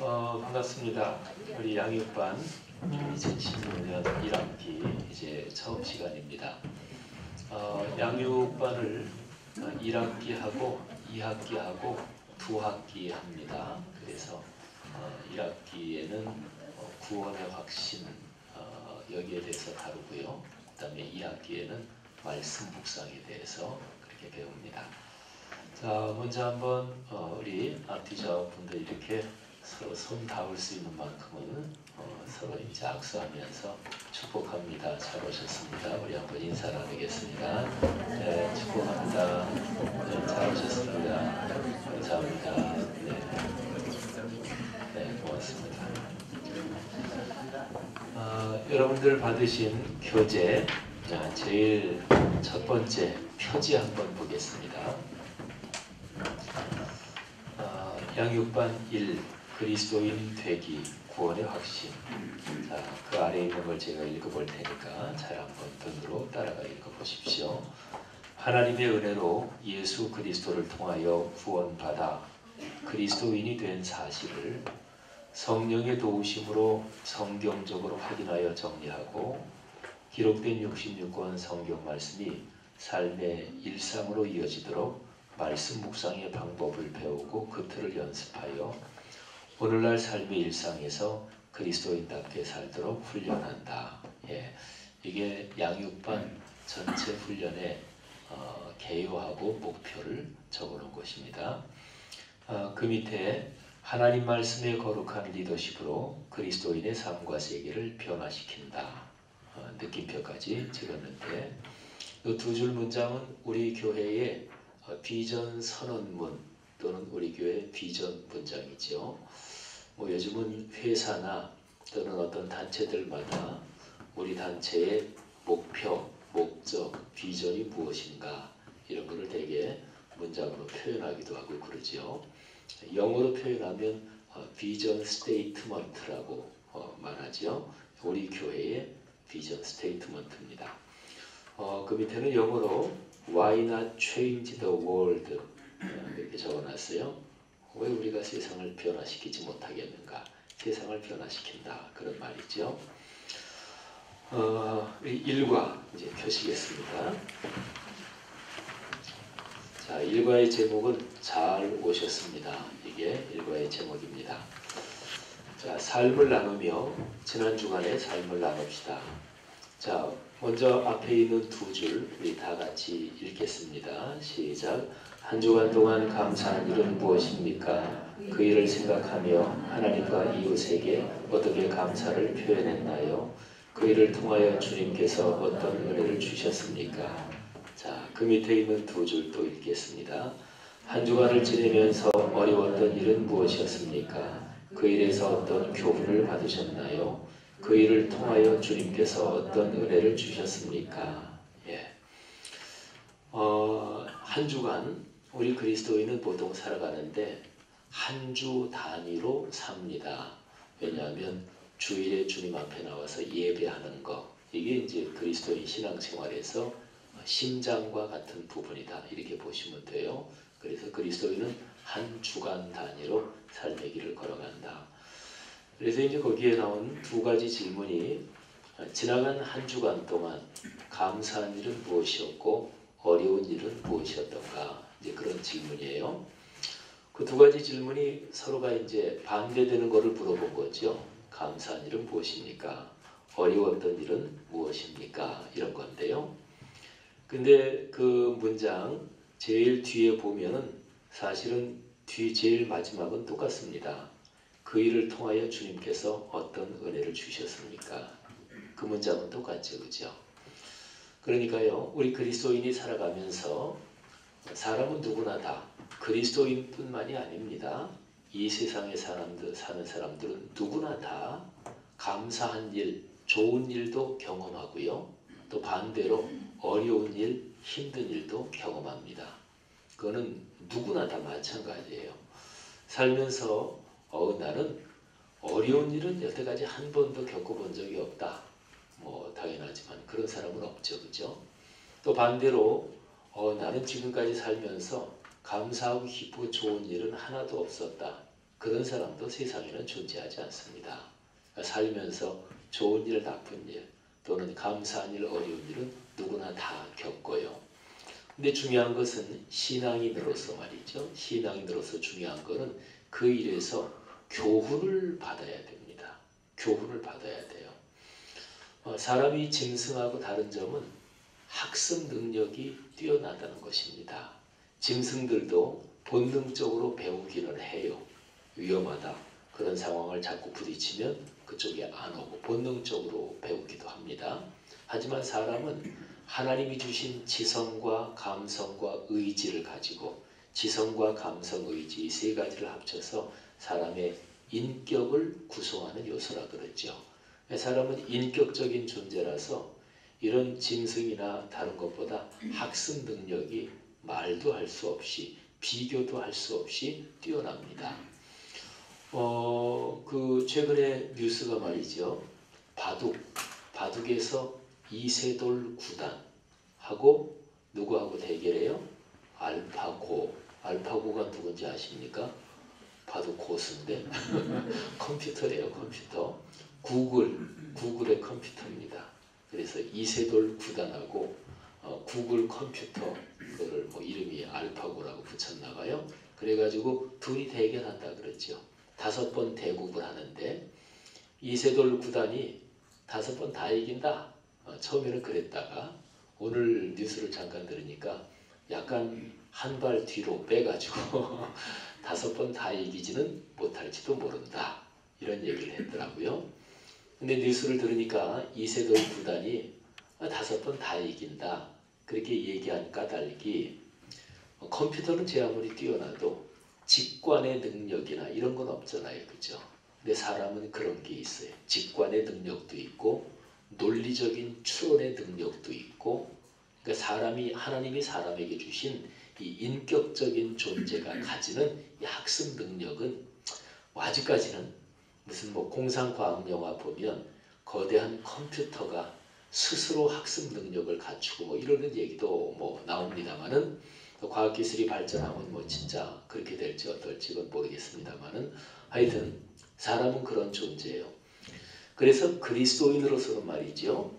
반갑습니다. 우리 양육반 2016년 1학기 이제 처음 시간입니다. 양육반을 1학기하고 2학기하고 2학기 합니다. 그래서 1학기에는 구원의 확신 여기에 대해서 다루고요. 그 다음에 2학기에는 말씀 묵상에 대해서 그렇게 배웁니다. 자, 먼저 한번 우리 앞뒤좌우 분들 이렇게 서로 손 닿을 수 있는 만큼은 서로 이제 악수하면서 축복합니다. 잘 오셨습니다. 우리 한번 인사 나누겠습니다. 네, 축복합니다. 네, 잘 오셨습니다. 감사합니다. 네, 고맙습니다. 여러분들 받으신 교재 제일 첫 번째 표지 한번 보겠습니다. 양육반 1 그리스도인 되기 구원의 확신. 자, 그 아래에 있는 걸 제가 읽어볼 테니까 잘 한번 눈으로 따라가 읽어보십시오. 하나님의 은혜로 예수 그리스도를 통하여 구원받아 그리스도인이 된 사실을 성령의 도우심으로 성경적으로 확인하여 정리하고 기록된 66권 성경 말씀이 삶의 일상으로 이어지도록 말씀 묵상의 방법을 배우고 그 틀을 연습하여 오늘날 삶의 일상에서 그리스도인답게 살도록 훈련한다. 이게 양육반 전체 훈련의 개요하고 목표를 적어놓은 것입니다. 그 밑에 하나님 말씀의 거룩한 리더십으로 그리스도인의 삶과 세계를 변화시킨다. 느낌표까지 찍었는데 이 두 줄 문장은 우리 교회의 비전 선언문 또는 우리 교회 비전 문장이죠. 요즘은 회사나 또는 어떤 단체들마다 우리 단체의 목표, 목적, 비전이 무엇인가 이런 것을 되게 문장으로 표현하기도 하고 그러죠. 영어로 표현하면 비전 스테이트먼트라고 말하죠. 우리 교회의 비전 스테이트먼트입니다. 그 밑에는 영어로 Why not change the world? 이렇게 적어놨어요. 왜 우리가 세상을 변화시키지 못하겠는가? 세상을 변화시킨다. 그런 말이죠. 일과 이제 펴시겠습니다. 자, 일과의 제목은 잘 오셨습니다. 이게 일과의 제목입니다. 자, 삶을 나누며 지난 주간의 삶을 나눕시다. 자, 먼저 앞에 있는 두 줄 우리 다 같이 읽겠습니다. 시작. 한 주간 동안 감사한 일은 무엇입니까? 그 일을 생각하며 하나님과 이웃에게 어떻게 감사를 표현했나요? 그 일을 통하여 주님께서 어떤 은혜를 주셨습니까? 자, 그 밑에 있는 두 줄 또 읽겠습니다. 한 주간을 지내면서 어려웠던 일은 무엇이었습니까? 그 일에서 어떤 교훈을 받으셨나요? 그 일을 통하여 주님께서 어떤 은혜를 주셨습니까? 한 주간 우리 그리스도인은 보통 살아가는데 한 주 단위로 삽니다. 왜냐하면 주일에 주님 앞에 나와서 예배하는 거 이게 이제 그리스도인 신앙생활에서 심장과 같은 부분이다 이렇게 보시면 돼요. 그래서 그리스도인은 한 주간 단위로 삶의 길을 걸어간다. 그래서 이제 거기에 나온 두 가지 질문이 지나간 한 주간 동안 감사한 일은 무엇이었고 어려운 일은 무엇이었던가 이제 그런 질문이에요. 그 두 가지 질문이 서로가 이제 반대되는 것을 물어본 거죠. 감사한 일은 무엇입니까? 어려웠던 일은 무엇입니까? 이런 건데요. 근데 그 문장 제일 뒤에 보면은 사실은 제일 마지막은 똑같습니다. 그 일을 통하여 주님께서 어떤 은혜를 주셨습니까? 그 문장은 똑같죠, 그죠? 그러니까요, 우리 그리스도인이 살아가면서 사람은 누구나 다 그리스도인뿐만이 아닙니다. 이 세상에 사는 사람들은 누구나 다 감사한 일, 좋은 일도 경험하고요. 또 반대로 어려운 일, 힘든 일도 경험합니다. 그거는 누구나 다 마찬가지예요. 살면서 나는 어려운 일은 여태까지 한 번도 겪어본 적이 없다. 당연하지만 그런 사람은 없죠. 그죠? 또 반대로 나는 지금까지 살면서 감사하고 기쁘고 좋은 일은 하나도 없었다. 그런 사람도 세상에는 존재하지 않습니다. 살면서 좋은 일, 나쁜 일, 또는 감사한 일, 어려운 일은 누구나 다 겪어요. 근데 중요한 것은 신앙인으로서 말이죠. 신앙인으로서 중요한 것은 그 일에서 교훈을 받아야 됩니다. 교훈을 받아야 돼요. 사람이 짐승하고 다른 점은 학습 능력이 뛰어나다는 것입니다. 짐승들도 본능적으로 배우기는 해요. 위험하다. 그런 상황을 자꾸 부딪히면 그쪽에 안 오고 본능적으로 배우기도 합니다. 하지만 사람은 하나님이 주신 지성과 감성과 의지를 가지고 지성과 감성, 의지 이 세 가지를 합쳐서 사람의 인격을 구성하는 요소라 그러죠. 사람은 인격적인 존재라서 이런 짐승이나 다른 것보다 학습 능력이 말도 할 수 없이 비교도 할 수 없이 뛰어납니다. 최근에 뉴스가 말이죠. 바둑에서 이세돌 구단하고 누구하고 대결해요? 알파고가 누군지 아십니까? 바둑 고수인데 컴퓨터래요. 컴퓨터. 구글의 컴퓨터입니다. 그래서 이세돌 구단하고 구글 컴퓨터 그거를 이름이 알파고라고 붙였나 봐요. 그래가지고 둘이 대결한다 그랬죠. 5번 대국을 하는데 이세돌 구단이 5번 다 이긴다. 처음에는 그랬다가 오늘 뉴스를 잠깐 들으니까 약간 한 발 뒤로 빼가지고 5번 다 이기지는 못할지도 모른다. 이런 얘기를 했더라고요. 근데 뉴스를 들으니까 이세돌 구단이 5번 다 이긴다. 그렇게 얘기한 까닭이 컴퓨터는 제 아무리 뛰어나도 직관의 능력이나 이런 건 없잖아요. 그죠? 근데 사람은 그런 게 있어요. 직관의 능력도 있고 논리적인 추론의 능력도 있고 그러니까 하나님이 사람에게 주신 이 인격적인 존재가 가지는 이 학습 능력은 아직까지는 무슨 공상과학 영화 보면 거대한 컴퓨터가 스스로 학습 능력을 갖추고 이러는 얘기도 나옵니다만은 과학기술이 발전하면 진짜 그렇게 될지 어떨지는 모르겠습니다만은 하여튼 사람은 그런 존재예요. 그래서 그리스도인으로서는 말이죠.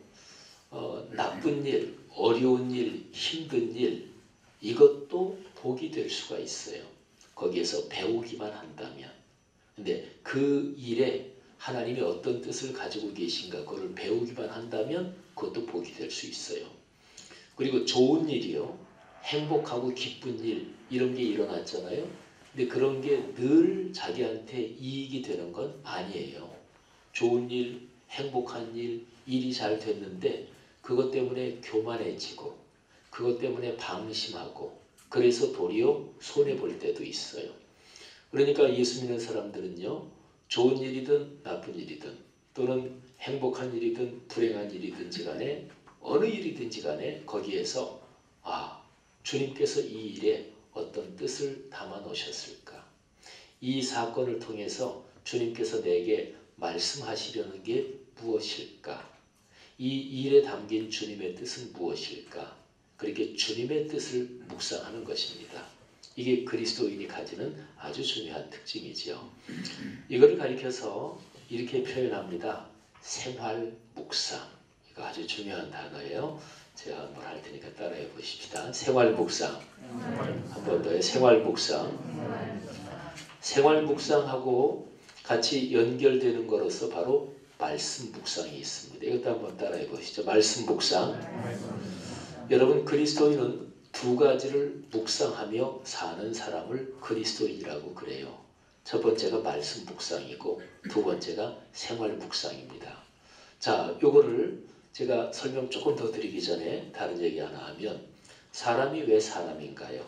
나쁜 일, 어려운 일, 힘든 일 이것도 복이 될 수가 있어요. 거기에서 배우기만 한다면. 근데 그 일에 하나님이 어떤 뜻을 가지고 계신가 그걸 배우기만 한다면 그것도 복이 될 수 있어요. 그리고 좋은 일이요. 행복하고 기쁜 일 이런 게 일어났잖아요. 근데 그런 게 늘 자기한테 이익이 되는 건 아니에요. 좋은 일, 행복한 일, 일이 잘 됐는데 그것 때문에 교만해지고 그것 때문에 방심하고 그래서 도리어 손해볼 때도 있어요. 그러니까 예수 믿는 사람들은요. 좋은 일이든 나쁜 일이든 또는 행복한 일이든 불행한 일이든지 간에 어느 일이든지 간에 거기에서 주님께서 이 일에 어떤 뜻을 담아 놓으셨을까? 이 사건을 통해서 주님께서 내게 말씀하시려는 게 무엇일까? 이 일에 담긴 주님의 뜻은 무엇일까? 그렇게 주님의 뜻을 묵상하는 것입니다. 이게 그리스도인이 가지는 아주 중요한 특징이지요. 이거를 가리켜서 이렇게 표현합니다. 생활 묵상. 이거 아주 중요한 단어예요. 제가 한번 할 테니까 따라해 보십시다. 생활 묵상. 한 번 더요. 생활 묵상. 생활 묵상하고 같이 연결되는 거로서 바로 말씀 묵상이 있습니다. 이것도 한번 따라해 보시죠. 말씀 묵상. 여러분 그리스도인은 두 가지를 묵상하며 사는 사람을 그리스도인이라고 그래요. 첫 번째가 말씀 묵상이고 두 번째가 생활 묵상입니다. 자, 요거를 제가 설명 조금 더 드리기 전에 다른 얘기 하나 하면 사람이 왜 사람인가요?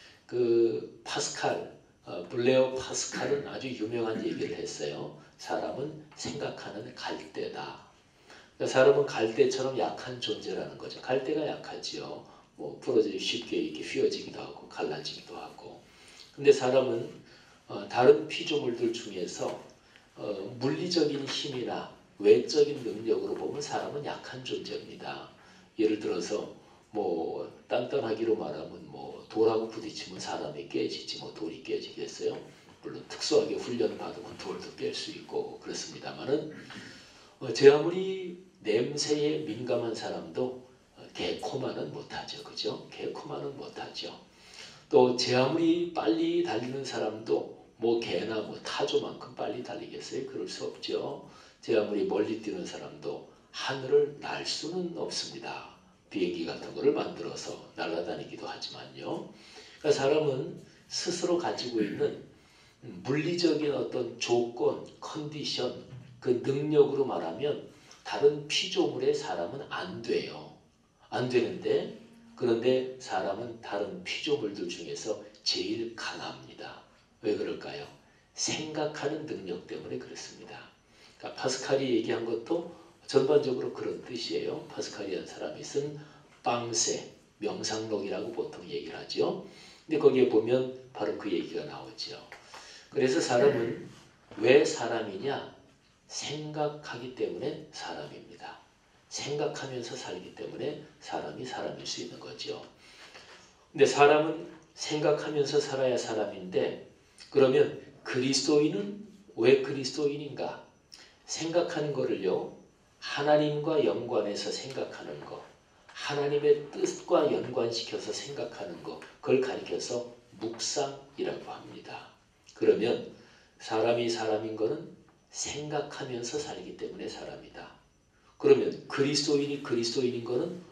블레어 파스칼은 아주 유명한 얘기를 했어요. 사람은 생각하는 갈대다. 사람은 갈대처럼 약한 존재라는 거죠. 갈대가 약하지요. 부러져 쉽게 이렇게 휘어지기도 하고 갈라지기도 하고. 근데 사람은 다른 피조물들 중에서 물리적인 힘이나 외적인 능력으로 보면 사람은 약한 존재입니다. 예를 들어서 단단하기로 말하면 돌하고 부딪히면 사람이 깨지지 돌이 깨지겠어요? 물론 특수하게 훈련 받으면 돌도 뺄 수 있고 그렇습니다만은 제 아무리 냄새에 민감한 사람도 개코마는 못하죠. 그죠? 개코마는 못하죠. 또 제 아무리 빨리 달리는 사람도 뭐 개나 뭐 타조만큼 빨리 달리겠어요? 그럴 수 없죠. 제 아무리 멀리 뛰는 사람도 하늘을 날 수는 없습니다. 비행기 같은 거를 만들어서 날아다니기도 하지만요. 그러니까 사람은 스스로 가지고 있는 물리적인 어떤 조건, 컨디션, 그 능력으로 말하면 다른 피조물의 사람은 안 돼요. 안 되는데 그런데 사람은 다른 피조물들 중에서 제일 강합니다. 왜 그럴까요? 생각하는 능력 때문에 그렇습니다. 그러니까 파스칼이 얘기한 것도 전반적으로 그런 뜻이에요. 파스칼이 한 사람이 쓴 빵세, 명상록이라고 보통 얘기를 하죠. 근데 거기에 보면 바로 그 얘기가 나오죠. 그래서 사람은 왜 사람이냐? 생각하기 때문에 사람입니다. 생각하면서 살기 때문에 사람이 사람일 수 있는 거죠. 근데 사람은 생각하면서 살아야 사람인데 그러면 그리스도인은 왜 그리스도인인가? 생각하는 거를요. 하나님과 연관해서 생각하는 거, 하나님의 뜻과 연관시켜서 생각하는 거, 그걸 가리켜서 묵상이라고 합니다. 그러면 사람이 사람인 거는 생각하면서 살기 때문에 사람이다. 그러면 그리스도인이 그리스도인인 거는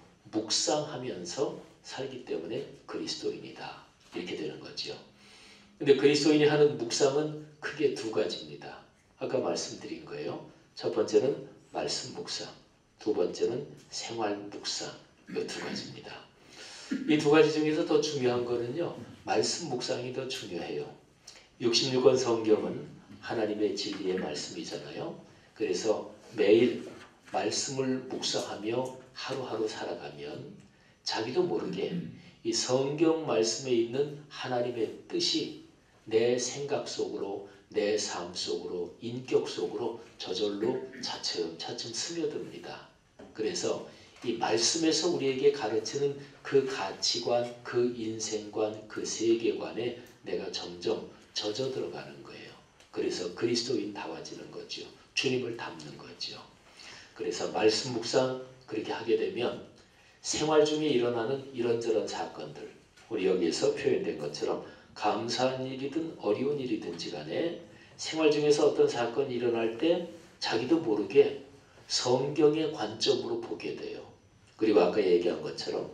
묵상하면서 살기 때문에 그리스도인이다. 이렇게 되는 거죠. 근데 그리스도인이 하는 묵상은 크게 두 가지입니다. 아까 말씀드린 거예요. 첫 번째는 말씀 묵상, 두 번째는 생활 묵상. 이 두 가지입니다. 이 두 가지 중에서 더 중요한 거는요. 말씀 묵상이 더 중요해요. 66권 성경은 하나님의 진리의 말씀이잖아요. 그래서 매일 말씀을 묵상하며 하루하루 살아가면 자기도 모르게 이 성경 말씀에 있는 하나님의 뜻이 내 생각 속으로, 내 삶 속으로, 인격 속으로 저절로 차츰차츰 스며듭니다. 그래서 이 말씀에서 우리에게 가르치는 그 가치관, 그 인생관, 그 세계관에 내가 점점 젖어 들어가는 거예요. 그래서 그리스도인다워지는 거죠. 주님을 닮는 거죠. 그래서 말씀 묵상 그렇게 하게 되면 생활 중에 일어나는 이런저런 사건들, 우리 여기에서 표현된 것처럼 감사한 일이든 어려운 일이든지 간에 생활 중에서 어떤 사건이 일어날 때 자기도 모르게 성경의 관점으로 보게 돼요. 그리고 아까 얘기한 것처럼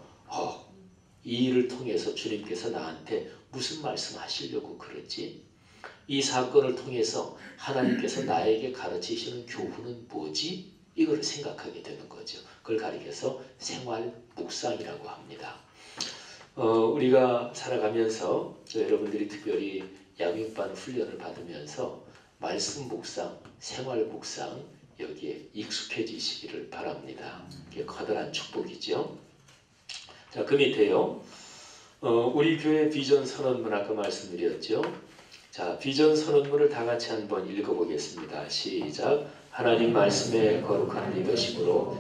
이 일을 통해서 주님께서 나한테 무슨 말씀하시려고 그러지? 이 사건을 통해서 하나님께서 나에게 가르치시는 교훈은 뭐지? 이걸 생각하게 되는 거죠. 그걸 가리켜서 생활 묵상이라고 합니다. 우리가 살아가면서 여러분들이 특별히 양육반 훈련을 받으면서 말씀 묵상, 생활 묵상 여기에 익숙해지시기를 바랍니다. 이게 커다란 축복이죠. 자, 그 밑에요. 우리 교회 비전 선언문 아까 말씀드렸죠. 자, 비전 선언문을 다 같이 한번 읽어보겠습니다. 시작. 하나님 말씀의 거룩한 리더십으로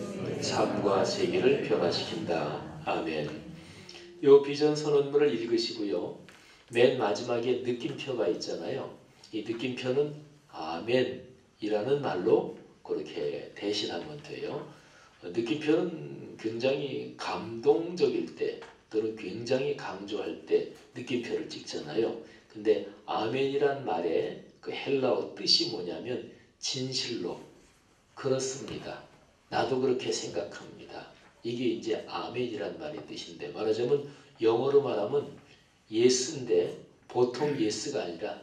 삶과 세계를 변화시킨다. 아멘. 이 비전 선언문을 읽으시고요. 맨 마지막에 느낌표가 있잖아요. 이 느낌표는 아멘이라는 말로 그렇게 대신하면 돼요. 느낌표는 굉장히 감동적일 때 또는 굉장히 강조할 때 느낌표를 찍잖아요. 근데 아멘이란 말의 그 헬라어 뜻이 뭐냐면 진실로 그렇습니다. 나도 그렇게 생각합니다. 이게 이제 아멘이란 말의 뜻인데 말하자면 영어로 말하면 예스인데 보통 예스가 아니라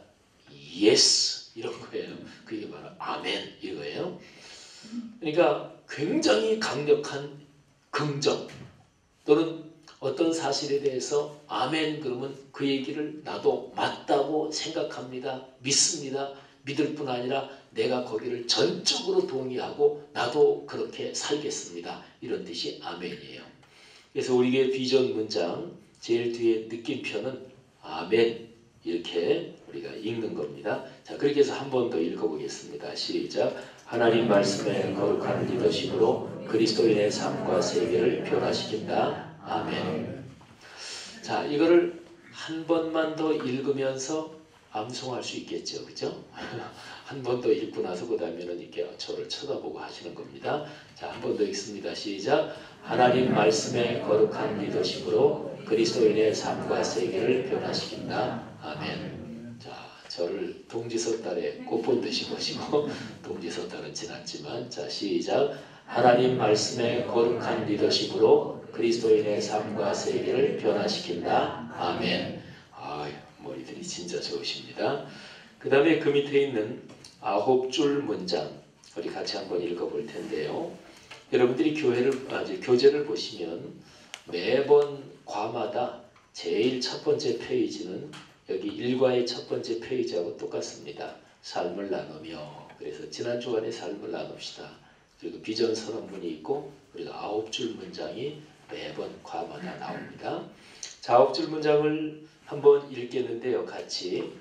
예스 이런 거예요. 그게 바로 아멘 이거예요. 그러니까 굉장히 강력한 긍정 또는 어떤 사실에 대해서 아멘 그러면 그 얘기를 나도 맞다고 생각합니다. 믿습니다. 믿을 뿐 아니라 내가 거기를 전적으로 동의하고 나도 그렇게 살겠습니다. 이런 뜻이 아멘이에요. 그래서 우리의 비전 문장 제일 뒤에 느낌표는 아멘 이렇게 우리가 읽는 겁니다. 자, 그렇게 해서 한 번 더 읽어보겠습니다. 시작. 하나님 말씀의 거룩한 리더십으로 그리스도인의 삶과 세계를 변화시킨다. 아멘. 자, 이거를 한 번만 더 읽으면서 암송할 수 있겠죠, 그죠? 한 번 더 읽고 나서 그 다음에는 이렇게 저를 쳐다보고 하시는 겁니다. 자, 한 번 더 읽습니다. 시작. 하나님 말씀의 거룩한 리더십으로 그리스도인의 삶과 세계를 변화시킨다. 아멘. 자, 저를 동지섣달에 꽃본 듯이 보시고 동지섣달은 지났지만, 자, 시작. 하나님 말씀의 거룩한 리더십으로 그리스도인의 삶과 세계를 변화시킨다. 아멘. 머리들이 진짜 좋으십니다. 그 다음에 그 밑에 있는 9줄 문장 우리 같이 한번 읽어볼 텐데요. 여러분들이 교재를 보시면 매번 과마다 제일 첫 번째 페이지는 여기 일과의 첫 번째 페이지하고 똑같습니다. 삶을 나누며. 그래서 지난 주간에 삶을 나눕시다. 그리고 비전 선언문이 있고 그리고 9줄 문장이 매번 과마다 나옵니다. 자, 9줄 문장을 한번 읽겠는데요. 같이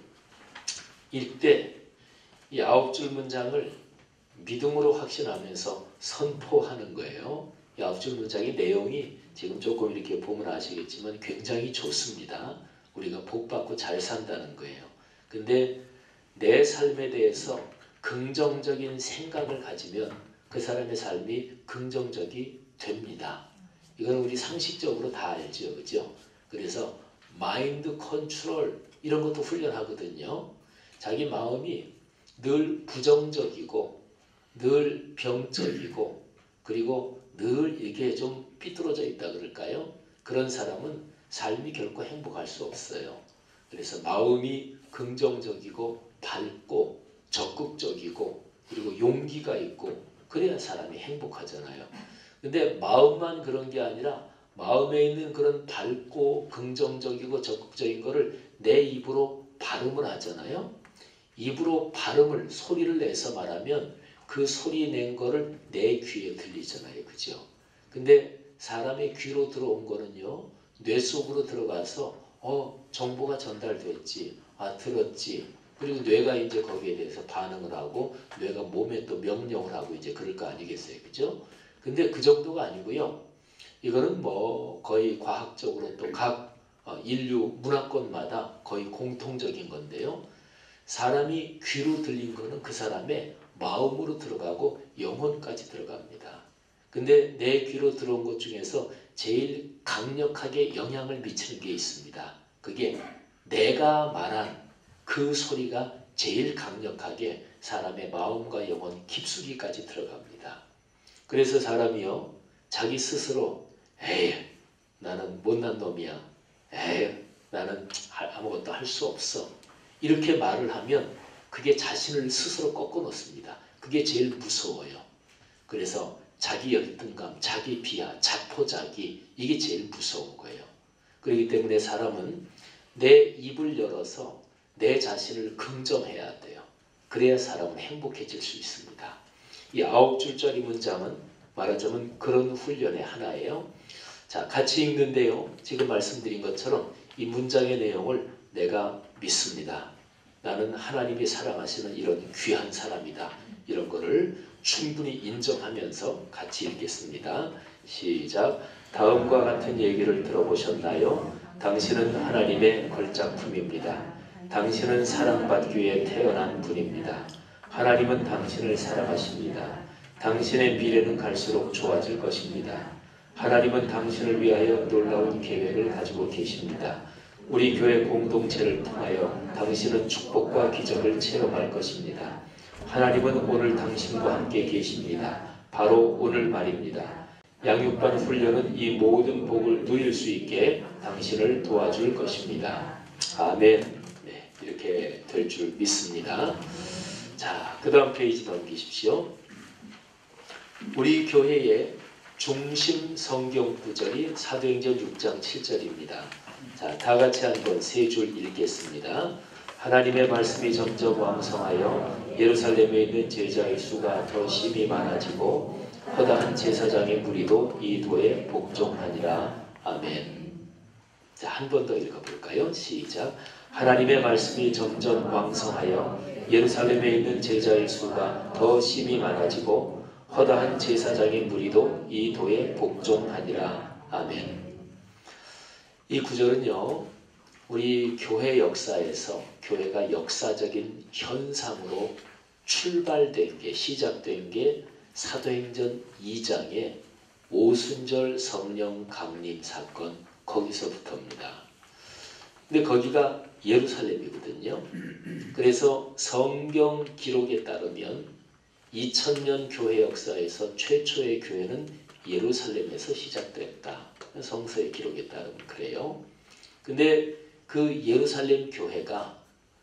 읽되 이 9줄 문장을 믿음으로 확신하면서 선포하는 거예요. 이 9줄 문장의 내용이 지금 조금 이렇게 보면 아시겠지만 굉장히 좋습니다. 우리가 복받고 잘 산다는 거예요. 근데 내 삶에 대해서 긍정적인 생각을 가지면 그 사람의 삶이 긍정적이 됩니다. 이건 우리 상식적으로 다 알죠, 그죠? 그래서 마인드 컨트롤 이런 것도 훈련하거든요. 자기 마음이 늘 부정적이고 늘 병적이고 그리고 늘 이게 좀 삐뚤어져 있다 그럴까요? 그런 사람은 삶이 결코 행복할 수 없어요. 그래서 마음이 긍정적이고 밝고 적극적이고 그리고 용기가 있고 그래야 사람이 행복하잖아요. 근데 마음만 그런 게 아니라 마음에 있는 그런 밝고 긍정적이고 적극적인 거를 내 입으로 발음을 하잖아요. 입으로 발음을 소리를 내서 말하면 그 소리 낸 거를 내 귀에 들리잖아요. 그죠? 근데 사람의 귀로 들어온 거는요. 뇌 속으로 들어가서 정보가 전달됐지. 들었지. 그리고 뇌가 이제 거기에 대해서 반응을 하고 뇌가 몸에 또 명령을 하고 이제 그럴 거 아니겠어요. 그죠? 근데 그 정도가 아니고요. 이거는 뭐 거의 과학적으로 또 각 인류 문화권마다 거의 공통적인 건데요. 사람이 귀로 들린 거는 그 사람의 마음으로 들어가고 영혼까지 들어갑니다. 근데 내 귀로 들어온 것 중에서 제일 강력하게 영향을 미치는 게 있습니다. 그게 내가 말한 그 소리가 제일 강력하게 사람의 마음과 영혼 깊숙이까지 들어갑니다. 그래서 사람이요. 자기 스스로 에이 나는 못난 놈이야. 에이 나는 아무것도 할 수 없어. 이렇게 말을 하면 그게 자신을 스스로 꺾어 놓습니다. 그게 제일 무서워요. 그래서 자기 열등감, 자기 비하, 자포자기 이게 제일 무서운 거예요. 그렇기 때문에 사람은 내 입을 열어서 내 자신을 긍정해야 돼요. 그래야 사람은 행복해질 수 있습니다. 이 9줄짜리 문장은 말하자면 그런 훈련의 하나예요. 자, 같이 읽는데요. 지금 말씀드린 것처럼 이 문장의 내용을 내가 믿습니다. 나는 하나님이 사랑하시는 이런 귀한 사람이다. 이런 거를 충분히 인정하면서 같이 읽겠습니다. 시작. 다음과 같은 얘기를 들어보셨나요? 당신은 하나님의 걸작품입니다. 당신은 사랑받기 위해 태어난 분입니다. 하나님은 당신을 사랑하십니다. 당신의 미래는 갈수록 좋아질 것입니다. 하나님은 당신을 위하여 놀라운 계획을 가지고 계십니다. 우리 교회 공동체를 통하여 당신은 축복과 기적을 체험할 것입니다. 하나님은 오늘 당신과 함께 계십니다. 바로 오늘 말입니다. 양육반 훈련은 이 모든 복을 누릴 수 있게 당신을 도와줄 것입니다. 아멘. 네, 이렇게 될 줄 믿습니다. 자, 그 다음 페이지 넘기십시오. 우리 교회의 중심 성경 구절이 사도행전 6장 7절입니다. 자, 다 같이 한번 세 줄 읽겠습니다. 하나님의 말씀이 점점 왕성하여 예루살렘에 있는 제자의 수가 더 심히 많아지고 허다한 제사장의 무리도 이 도에 복종하니라. 아멘. 자, 한 번 더 읽어볼까요? 시작. 하나님의 말씀이 점점 왕성하여 예루살렘에 있는 제자의 수가 더 심히 많아지고 허다한 제사장의 무리도 이 도에 복종하니라. 아멘. 이 구절은요. 우리 교회 역사에서 교회가 역사적인 현상으로 출발된 게 시작된 게 사도행전 2장의 오순절 성령 강림 사건 거기서부터입니다. 근데 거기가 예루살렘이거든요. 그래서 성경 기록에 따르면 2000년 교회 역사에서 최초의 교회는 예루살렘에서 시작됐다. 성서의 기록에 따르면 그래요. 근데 그 예루살렘 교회가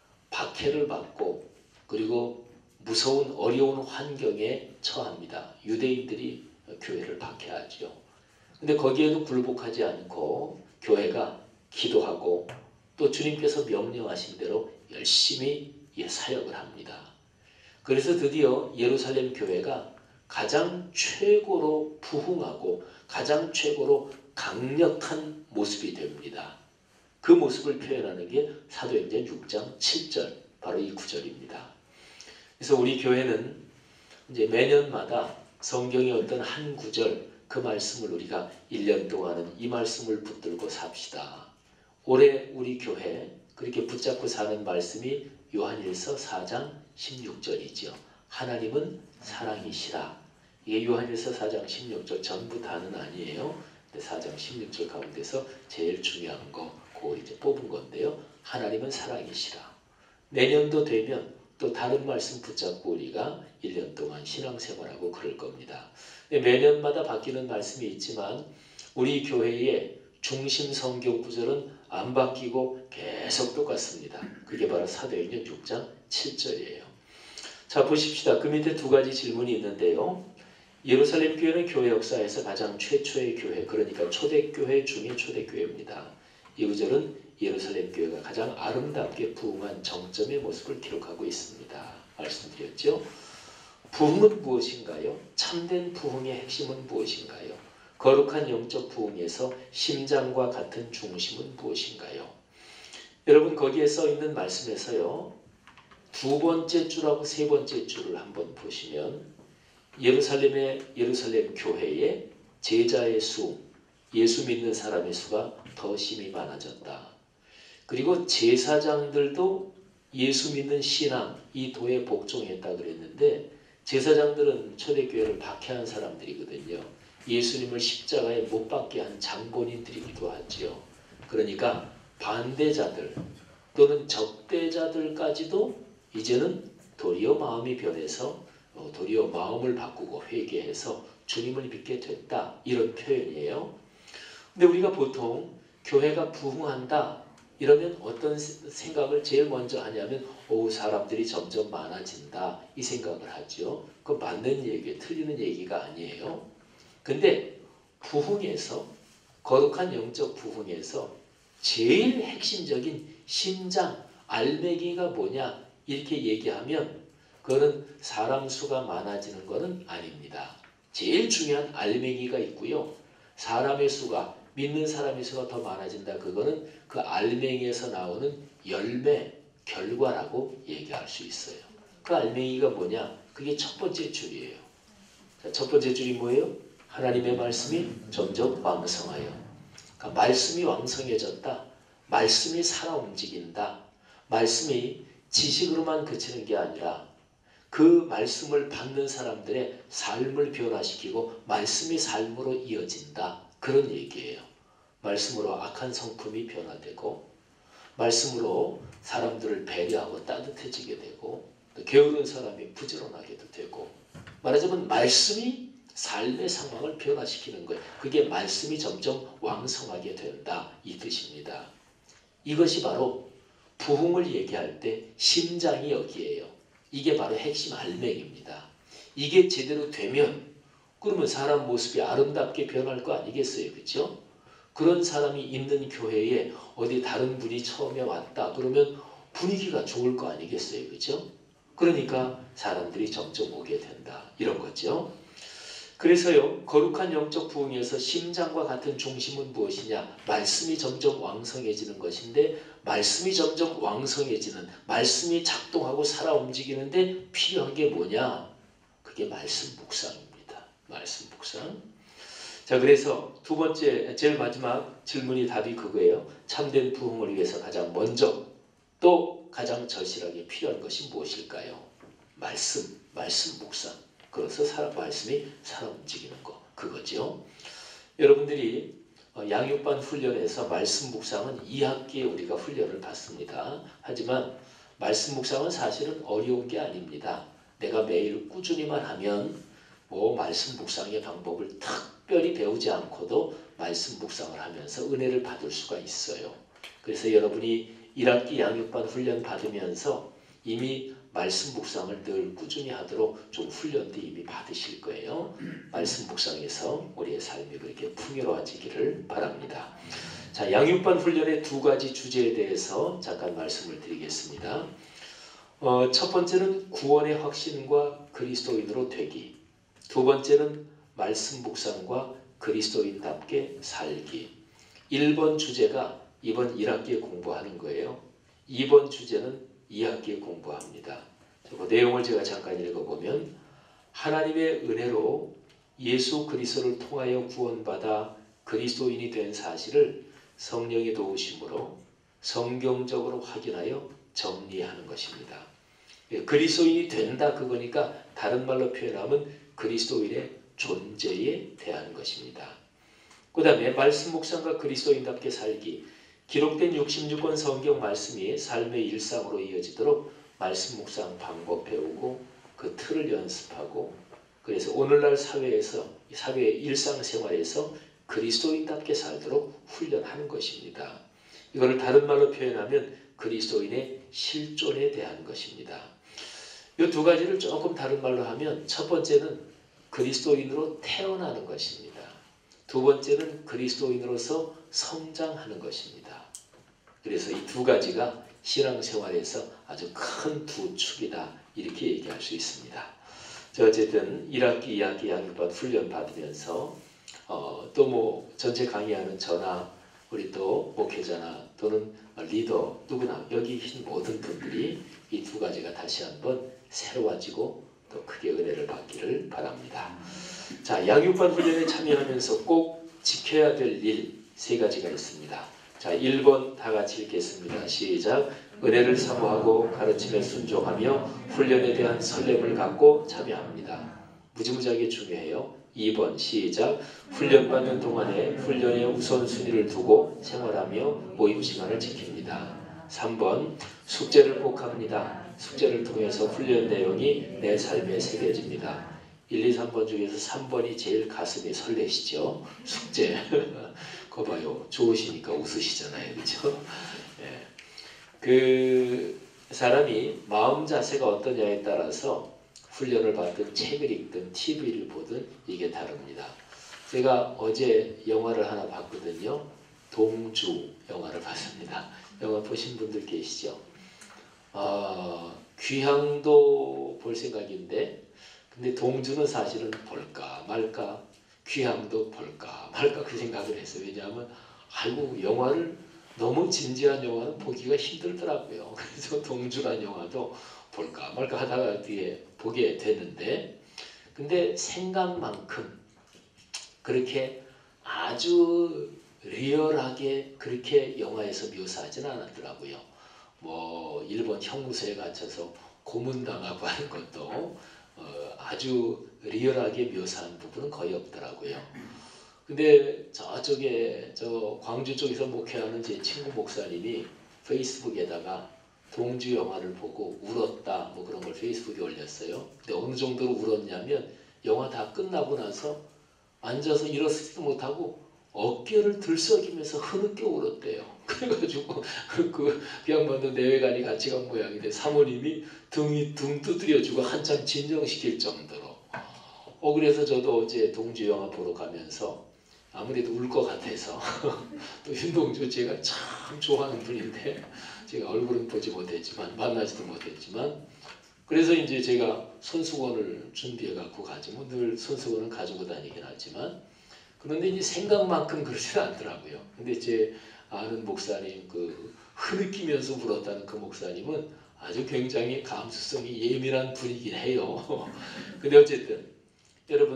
박해를 받고 그리고 무서운 어려운 환경에 처합니다. 유대인들이 교회를 박해하죠. 근데 거기에도 굴복하지 않고 교회가 기도하고 또 주님께서 명령하신 대로 열심히 사역을 합니다. 그래서 드디어 예루살렘 교회가 가장 최고로 부흥하고 가장 최고로 강력한 모습이 됩니다. 그 모습을 표현하는 게 사도행전 6장 7절 바로 이 구절입니다. 그래서 우리 교회는 이제 매년마다 성경의 어떤 한 구절 그 말씀을 우리가 1년 동안은 이 말씀을 붙들고 삽시다. 올해 우리 교회 그렇게 붙잡고 사는 말씀이 요한일서 4장 16절이죠. 하나님은 사랑이시라. 이게 요한일서 4장 16절 전부 다는 아니에요. 4장 16절 가운데서 제일 중요한 거 그거 이제 뽑은 건데요. 하나님은 사랑이시라. 내년도 되면 또 다른 말씀 붙잡고 우리가 1년 동안 신앙생활하고 그럴 겁니다. 매년마다 바뀌는 말씀이 있지만 우리 교회의 중심 성경 구절은 안 바뀌고 계속 똑같습니다. 그게 바로 사도행전 6장 7절이에요. 자 보십시다. 그 밑에 두 가지 질문이 있는데요. 예루살렘 교회는 교회 역사에서 가장 최초의 교회, 그러니까 초대교회 중에 초대교회입니다. 이 구절은 예루살렘 교회가 가장 아름답게 부흥한 정점의 모습을 기록하고 있습니다. 말씀드렸죠. 부흥은 무엇인가요? 참된 부흥의 핵심은 무엇인가요? 거룩한 영적 부흥에서 심장과 같은 중심은 무엇인가요? 여러분 거기에 써있는 말씀에서요. 두 번째 줄하고 세 번째 줄을 한번 보시면 예루살렘 교회의 제자의 수, 예수 믿는 사람의 수가 더 심히 많아졌다. 그리고 제사장들도 예수 믿는 신앙, 이 도에 복종했다 그랬는데 제사장들은 초대교회를 박해한 사람들이거든요. 예수님을 십자가에 못 박게 한 장본인들이기도 하지요. 그러니까 반대자들 또는 적대자들까지도 이제는 도리어 마음이 변해서 도리어 마음을 바꾸고 회개해서 주님을 믿게 됐다. 이런 표현이에요. 근데 우리가 보통 교회가 부흥한다 이러면 어떤 생각을 제일 먼저 하냐면 사람들이 점점 많아진다 이 생각을 하죠. 그건 맞는 얘기예요. 틀리는 얘기가 아니에요. 근데 부흥에서 거룩한 영적 부흥에서 제일 핵심적인 심장 알매기가 뭐냐 이렇게 얘기하면 그거는 사람 수가 많아지는 것은 아닙니다. 제일 중요한 알매기가 있고요. 사람의 수가 믿는 사람의 수가 더 많아진다. 그거는 그 알맹이에서 나오는 열매, 결과라고 얘기할 수 있어요. 그 알맹이가 뭐냐? 그게 첫 번째 줄이에요. 자, 첫 번째 줄이 뭐예요? 하나님의 말씀이 점점 왕성하여. 그러니까 말씀이 왕성해졌다. 말씀이 살아 움직인다. 말씀이 지식으로만 그치는 게 아니라 그 말씀을 받는 사람들의 삶을 변화시키고 말씀이 삶으로 이어진다. 그런 얘기예요. 말씀으로 악한 성품이 변화되고 말씀으로 사람들을 배려하고 따뜻해지게 되고 또 게으른 사람이 부지런하게도 되고 말하자면 말씀이 삶의 상황을 변화시키는 거예요. 그게 말씀이 점점 왕성하게 된다. 이 뜻입니다. 이것이 바로 부흥을 얘기할 때 심장이 여기에요. 이게 바로 핵심 알맹입니다. 이게 제대로 되면 그러면 사람 모습이 아름답게 변할 거 아니겠어요? 그렇죠? 그런 사람이 있는 교회에 어디 다른 분이 처음에 왔다 그러면 분위기가 좋을 거 아니겠어요? 그렇죠? 그러니까 사람들이 점점 오게 된다. 이런 거죠. 그래서요. 거룩한 영적 부흥에서 심장과 같은 중심은 무엇이냐? 말씀이 점점 왕성해지는 것인데 말씀이 점점 왕성해지는 말씀이 작동하고 살아 움직이는데 필요한 게 뭐냐? 그게 말씀 묵상입니다. 말씀 묵상. 자, 그래서 두 번째, 제일 마지막 질문이 답이 그거예요. 참된 부흥을 위해서 가장 먼저 또 가장 절실하게 필요한 것이 무엇일까요? 말씀 묵상. 그래서 말씀이 사람 움직이는 거, 그거죠. 여러분들이 양육반 훈련에서 말씀 묵상은 2학기에 우리가 훈련을 받습니다. 하지만 말씀 묵상은 사실은 어려운 게 아닙니다. 내가 매일 꾸준히만 하면 말씀 묵상의 방법을 특별히 배우지 않고도 말씀 묵상을 하면서 은혜를 받을 수가 있어요. 그래서 여러분이 1학기 양육반 훈련 받으면서 이미 말씀 묵상을 늘 꾸준히 하도록 좀 훈련도 이미 받으실 거예요. 말씀 묵상에서 우리의 삶이 그렇게 풍요로워지기를 바랍니다. 자, 양육반 훈련의 두 가지 주제에 대해서 잠깐 말씀을 드리겠습니다. 첫 번째는 구원의 확신과 그리스도인으로 되기. 두 번째는 말씀 묵상과 그리스도인답게 살기. 1번 주제가 이번 1학기에 공부하는 거예요. 2번 주제는 2학기에 공부합니다. 그 내용을 제가 잠깐 읽어보면 하나님의 은혜로 예수 그리스도를 통하여 구원받아 그리스도인이 된 사실을 성령의 도우심으로 성경적으로 확인하여 정리하는 것입니다. 그리스도인이 된다 그거니까 다른 말로 표현하면 그리스도인의 존재에 대한 것입니다. 그 다음에 말씀 묵상과 그리스도인답게 살기. 기록된 66권 성경 말씀이 삶의 일상으로 이어지도록 말씀 묵상 방법 배우고 그 틀을 연습하고 그래서 오늘날 사회의 일상생활에서 그리스도인답게 살도록 훈련하는 것입니다. 이거를 다른 말로 표현하면 그리스도인의 실존에 대한 것입니다. 이 두 가지를 조금 다른 말로 하면 첫 번째는 그리스도인으로 태어나는 것입니다. 두 번째는 그리스도인으로서 성장하는 것입니다. 그래서 이 두 가지가 신앙생활에서 아주 큰 두 축이다 이렇게 얘기할 수 있습니다. 어쨌든 1학기, 2학기 양육반 훈련 받으면서 또 전체 강의하는 저나 우리 또 목회자나 또는 리더 누구나 여기 계신 모든 분들이 이 두 가지가 다시 한번 새로워지고 또 크게 은혜를 받기를 바랍니다. 자, 양육반 훈련에 참여하면서 꼭 지켜야 될 일 세 가지가 있습니다. 자, 1번 다 같이 읽겠습니다. 시작. 은혜를 사모하고 가르침에 순종하며 훈련에 대한 설렘을 갖고 참여합니다. 무지무지하게 중요해요. 2번 시작. 훈련받는 동안에 훈련의 우선순위를 두고 생활하며 모임 시간을 지킵니다. 3번 숙제를 꼭 합니다. 숙제를 통해서 훈련 내용이 내 삶에 새겨집니다. 1, 2, 3번 중에서 3번이 제일 가슴이 설레시죠. 숙제. 거 봐요. 좋으시니까 웃으시잖아요. 그렇죠? 예. 그 사람이 마음 자세가 어떠냐에 따라서 훈련을 받든 책을 읽든 TV를 보든 이게 다릅니다. 제가 어제 영화를 하나 봤거든요. 동주 영화를 봤습니다. 영화 보신 분들 계시죠? 귀향도 볼 생각인데 근데 동주는 사실은 볼까 말까 귀향도 볼까 말까 그 생각을 했어요. 왜냐하면 영화를 너무 진지한 영화는 보기가 힘들더라고요. 그래서 동주란 영화도 볼까 말까 하다가 뒤에 보게 됐는데 근데 생각만큼 그렇게 아주 리얼하게 그렇게 영화에서 묘사하지는 않았더라고요. 일본 형무소에 갇혀서 고문당하고 하는 것도 아주 리얼하게 묘사한 부분은 거의 없더라고요. 근데 저쪽에 광주 쪽에서 목회하는 제 친구 목사님이 페이스북에다가 동주 영화를 보고 울었다 그런 걸 페이스북에 올렸어요. 근데 어느 정도로 울었냐면 영화 다 끝나고 나서 앉아서 일어서지도 못하고 어깨를 들썩이면서 흐느껴 울었대요. 그래가지고 그 양반도 내외관이 같이 간 모양인데 사모님이 등 두드려주고 한참 진정시킬 정도로 그래서 저도 어제 동주 영화 보러 가면서 아무래도 울 것 같아서 또 윤동주 제가 참 좋아하는 분인데 제가 얼굴은 보지 못했지만 만나지도 못했지만 그래서 이제 제가 손수건을 준비해 갖고 가지 늘 손수건은 가지고 다니긴 하지만 그런데 이제 생각만큼 그러지는 않더라고요. 근데 제 아는 목사님 흐느끼면서 울었다는 그 목사님은 아주 굉장히 감수성이 예민한 분이긴 해요. 근데 어쨌든 여러분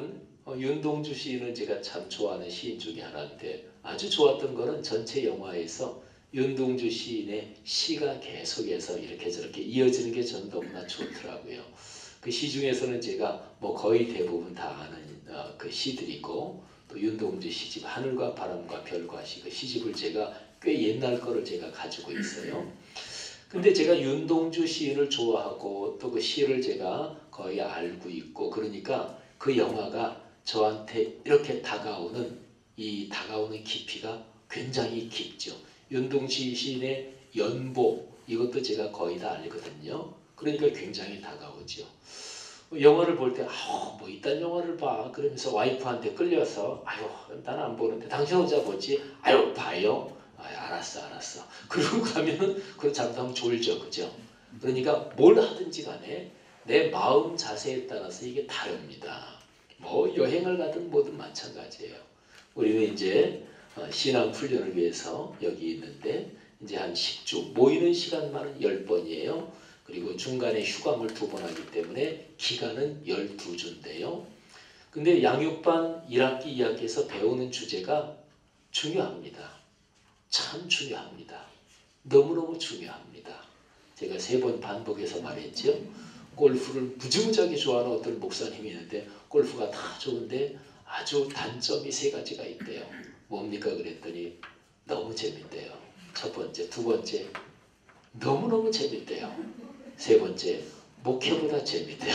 윤동주 시인은 제가 참 좋아하는 시인 중에 하나인데 아주 좋았던 거는 전체 영화에서 윤동주 시인의 시가 계속해서 이렇게 저렇게 이어지는 게 저는 너무나 좋더라고요. 그 시 중에서는 제가 뭐 거의 대부분 다 아는 그 시들이고 또 윤동주 시집 하늘과 바람과 별과 시 그 시집을 제가 꽤 옛날 거를 제가 가지고 있어요. 근데 제가 윤동주 시인을 좋아하고 또 그 시를 제가 거의 알고 있고 그러니까 그 영화가 저한테 이렇게 다가오는 깊이가 굉장히 깊죠. 윤동주 시인의 연보 이것도 제가 거의 다 알거든요. 그러니까 굉장히 다가오죠. 영화를 볼 때 뭐 이딴 영화를 봐 그러면서 와이프한테 끌려서 아유 난 안 보는데 당신 혼자 보지 아유 봐요. 알았어. 그러고 가면 그런 잠깐 졸죠, 그죠? 그러니까 뭘 하든지 간에 내 마음 자세에 따라서 이게 다릅니다. 뭐 여행을 가든 뭐든 마찬가지예요. 우리는 이제 신앙 훈련을 위해서 여기 있는데 이제 한 10주 모이는 시간만은 10번이에요. 그리고 중간에 휴강을 2번 하기 때문에 기간은 12주인데요. 근데 양육반 1학기 2학기에서 배우는 주제가 중요합니다. 참 중요합니다. 너무너무 중요합니다. 제가 3번 반복해서 말했죠. 골프를 무지무지하게 좋아하는 어떤 목사님이 있는데 골프가 다 좋은데 아주 단점이 3가지가 있대요. 뭡니까 그랬더니 너무 재밌대요. 첫 번째, 두 번째 너무너무 재밌대요. 세 번째 목회보다 재밌대요.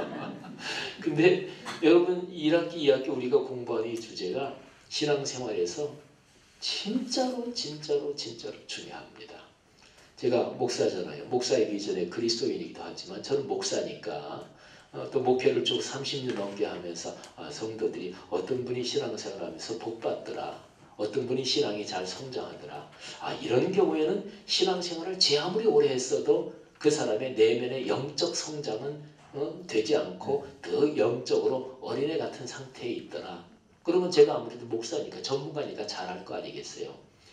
근데 여러분 1학기 2학기 우리가 공부하는 이 주제가 신앙생활에서 진짜로 중요합니다. 제가 목사잖아요. 목사이기 전에 그리스도인이기도 하지만 저는 목사니까 또 목회를 쭉 30년 넘게 하면서 성도들이 어떤 분이 신앙생활을 하면서 복받더라. 어떤 분이 신앙이 잘 성장하더라. 이런 경우에는 신앙생활을 제 아무리 오래 했어도 그 사람의 내면의 영적 성장은 되지 않고 더 영적으로 어린애 같은 상태에 있더라. 그러면 제가 아무래도 목사니까 전문가니까 잘할 거 아니겠어요.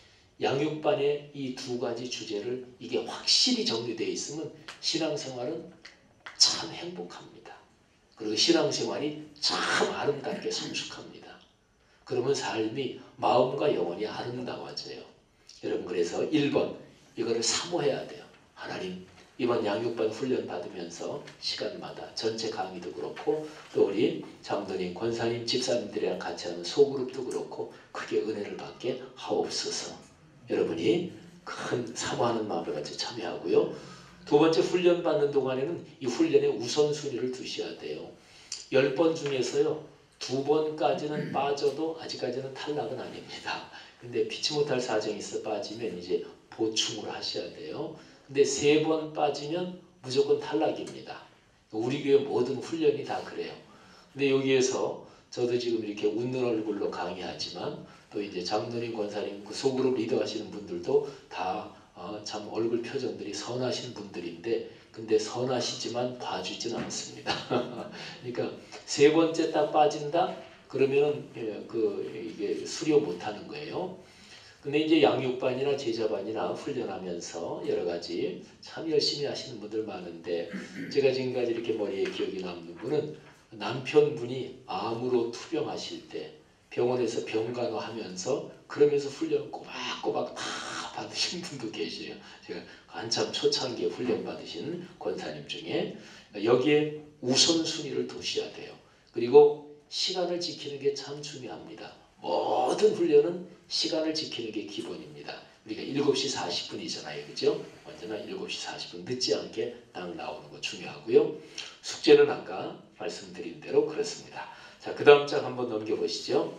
양육반의 이 2가지 주제를 이게 확실히 정리되어 있으면 신앙생활은 참 행복합니다. 그리고 신앙생활이 참 아름답게 성숙합니다. 그러면 삶이 마음과 영혼이 아름다워져요. 여러분 그래서 1번 이거를 사모해야 돼요. 하나님 이번 양육반 훈련 받으면서 시간마다 전체 강의도 그렇고 또 우리 장로님, 권사님, 집사님들이랑 같이 하는 소그룹도 그렇고 크게 은혜를 받게 하옵소서. 여러분이 큰 사모하는 마음을 같이 참여하고요. 2번째 훈련 받는 동안에는 이 훈련의 우선순위를 두셔야 돼요. 10번 중에서요. 2번까지는 빠져도 아직까지는 탈락은 아닙니다. 근데 피치 못할 사정이 있어 빠지면 이제 보충을 하셔야 돼요. 근데 3번 빠지면 무조건 탈락입니다. 우리 교회 모든 훈련이 다 그래요. 근데 여기에서 저도 지금 이렇게 웃는 얼굴로 강의하지만 또 이제 장로님, 권사님, 그 소그룹 리더하시는 분들도 다 참 얼굴 표정들이 선하신 분들인데 근데 선하시지만 봐주지는 않습니다. 그러니까 3번째 딱 빠진다? 그러면은 이게 수료 못하는 거예요. 근데 이제 양육반이나 제자반이나 훈련하면서 여러 가지 참 열심히 하시는 분들 많은데 제가 지금까지 이렇게 머리에 기억이 남는 분은 남편분이 암으로 투병하실 때 병원에서 병간호하면서 그러면서 훈련 꼬박꼬박 다 받으신 분도 계세요. 제가 한참 초창기에 훈련 받으신 권사님 중에 여기에 우선순위를 두셔야 돼요. 그리고 시간을 지키는 게 참 중요합니다. 모든 훈련은 시간을 지키는 게 기본입니다. 우리가 7시 40분이잖아요. 그죠? 언제나 7시 40분 늦지 않게 딱 나오는 거 중요하고요. 숙제는 아까 말씀드린 대로 그렇습니다. 자, 그 다음 장 한번 넘겨보시죠.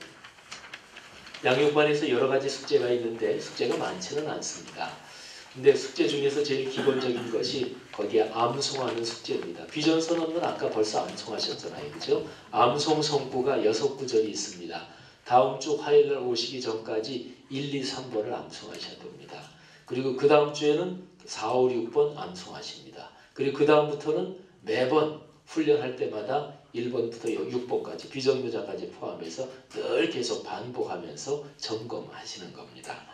양육반에서 여러 가지 숙제가 있는데 숙제가 많지는 않습니다. 근데 숙제 중에서 제일 기본적인 것이 거기에 암송하는 숙제입니다. 비전선언은 아까 벌써 암송하셨잖아요. 그죠? 암송 성구가 6구절이 있습니다. 다음 주 화요일날 오시기 전까지 1, 2, 3번을 암송하셔야 됩니다. 그리고 그 다음 주에는 4, 5, 6번 암송하십니다. 그리고 그 다음부터는 매번 훈련할 때마다 1번부터 6번까지 비전교자까지 포함해서 늘 계속 반복하면서 점검하시는 겁니다.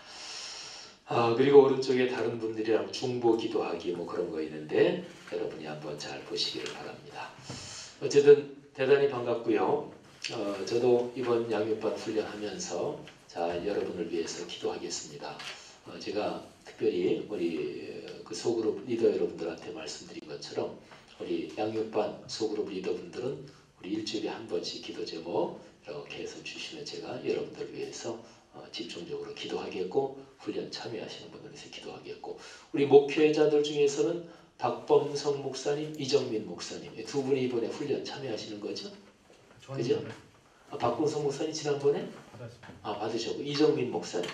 그리고 오른쪽에 다른 분들이랑 중보 기도하기 뭐 그런 거 있는데 여러분이 한번 잘 보시기를 바랍니다. 어쨌든 대단히 반갑고요. 저도 이번 양육반 훈련하면서 자 여러분을 위해서 기도하겠습니다. 제가 특별히 우리 그 소그룹 리더 여러분들한테 말씀드린 것처럼 우리 양육반 소그룹 리더분들은 우리 일주일에 한 번씩 기도 제목 이렇게 해서 주시면 제가 여러분들을 위해서 집중적으로 기도하겠고 훈련 참여하시는 분들 위해서 기도하겠고 우리 목회자들 중에서는 박범성 목사님, 이정민 목사님 두 분이 이번에 훈련 참여하시는 거죠? 그죠? 박범성 목사님 지난번에 받으셨고 이정민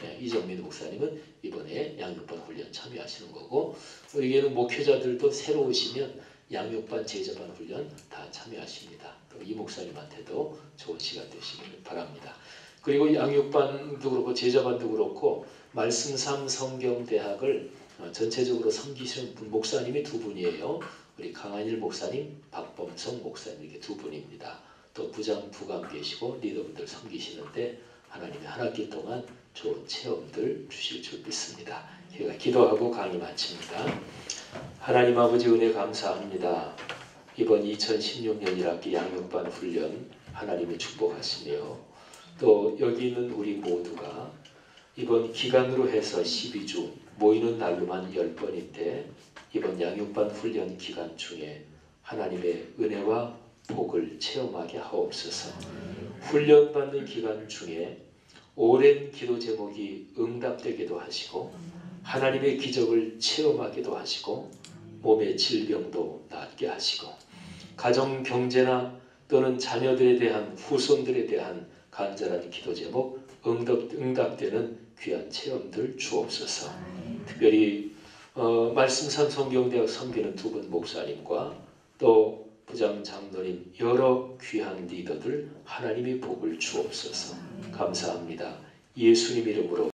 목사님은 이번에 양육반 훈련 참여하시는 거고 우리에게는 목회자들도 새로 오시면 양육반 제자반 훈련 다 참여하십니다. 또 이 목사님한테도 좋은 시간 되시길 바랍니다. 그리고 양육반도 그렇고 제자반도 그렇고 말씀삼 성경대학을 전체적으로 섬기시는 목사님이 두 분이에요. 우리 강한일 목사님, 박범성 목사님 이렇게 두 분입니다. 또 부장 부감 계시고 리더분들 섬기시는데 하나님이 한 학기 동안 좋은 체험들 주실 줄 믿습니다. 제가 기도하고 강의 마칩니다. 하나님 아버지 은혜 감사합니다. 이번 2016년 1학기 양육반 훈련 하나님이 축복하시며 또 여기 있는 우리 모두가 이번 기간으로 해서 12주 모이는 날로만 10번인데 이번 양육반 훈련 기간 중에 하나님의 은혜와 복을 체험하게 하옵소서. 훈련받는 기간 중에 오랜 기도 제목이 응답되기도 하시고 하나님의 기적을 체험하기도 하시고 몸의 질병도 낫게 하시고 가정 경제나 또는 자녀들에 대한 후손들에 대한 간절한 기도 제목 응답되는 귀한 체험들 주옵소서. 특별히 말씀산 성경대학 섬기는 두 분 목사님과 또 부장 장로님 여러 귀한 리더들 하나님의 복을 주옵소서. 감사합니다. 예수님 이름으로